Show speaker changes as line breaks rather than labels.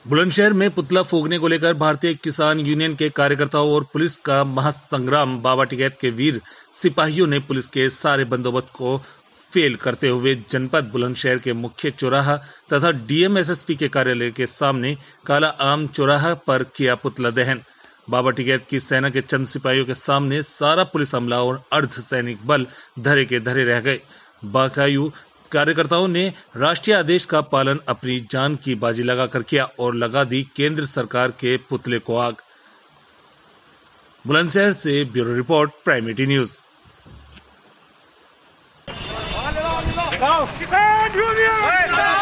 बुलंदशहर में पुतला फूंकने को लेकर भारतीय किसान यूनियन के कार्यकर्ताओं और पुलिस का महासंग्राम। बाबा टिकैत के वीर सिपाहियों ने पुलिस के सारे बंदोबस्त को फेल करते हुए जनपद बुलंदशहर के मुख्य चौराहा तथा डीएम एसएसपी के कार्यालय के सामने काला आम चौराहा पर किया पुतला दहन। बाबा टिकैत की सेना के चंद सिपाहियों के सामने सारा पुलिस अमला और अर्धसैनिक बल धरे के धरे रह गए। बाकायू कार्यकर्ताओं ने राष्ट्रीय आदेश का पालन अपनी जान की बाजी लगाकर किया और लगा दी केंद्र सरकार के पुतले को आग। बुलंदशहर से bureau report, prime T news.
किसान यूनियन